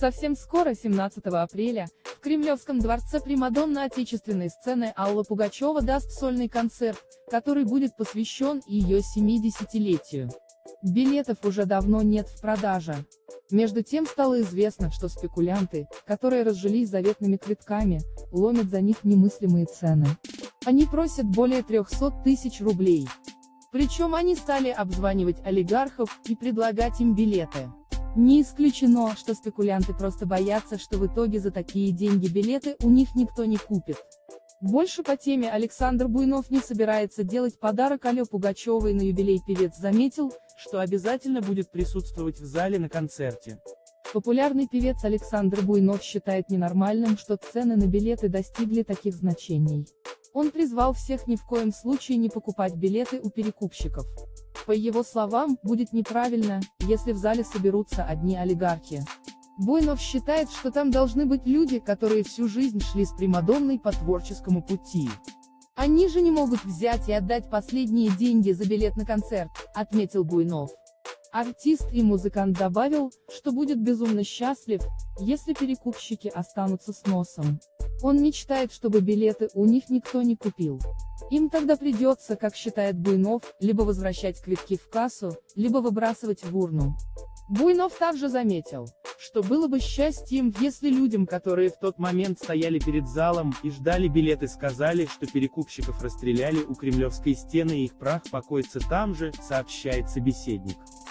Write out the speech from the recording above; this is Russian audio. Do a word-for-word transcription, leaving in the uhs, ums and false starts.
Совсем скоро, семнадцатого апреля, в Кремлевском дворце примадонна отечественной сцены Алла Пугачева даст сольный концерт, который будет посвящен ее семидесятилетию. Билетов уже давно нет в продаже. Между тем стало известно, что спекулянты, которые разжились заветными квитками, ломят за них немыслимые цены. Они просят более трёхсот тысяч рублей. Причем они стали обзванивать олигархов и предлагать им билеты. Не исключено, что спекулянты просто боятся, что в итоге за такие деньги билеты у них никто не купит. Больше по теме Александр Буйнов не собирается делать подарок Алле Пугачевой на юбилей. Певец заметил, что обязательно будет присутствовать в зале на концерте. Популярный певец Александр Буйнов считает ненормальным, что цены на билеты достигли таких значений. Он призвал всех ни в коем случае не покупать билеты у перекупщиков. По его словам, будет неправильно, если в зале соберутся одни олигархи. Буйнов считает, что там должны быть люди, которые всю жизнь шли с примадонной по творческому пути. Они же не могут взять и отдать последние деньги за билет на концерт, отметил Буйнов. Артист и музыкант добавил, что будет безумно счастлив, если перекупщики останутся с носом. Он мечтает, чтобы билеты у них никто не купил. Им тогда придется, как считает Буйнов, либо возвращать квитки в кассу, либо выбрасывать в урну. Буйнов также заметил, что было бы счастьем, если людям, которые в тот момент стояли перед залом и ждали билеты, сказали, что перекупщиков расстреляли у Кремлевской стены и их прах покоится там же, сообщает собеседник.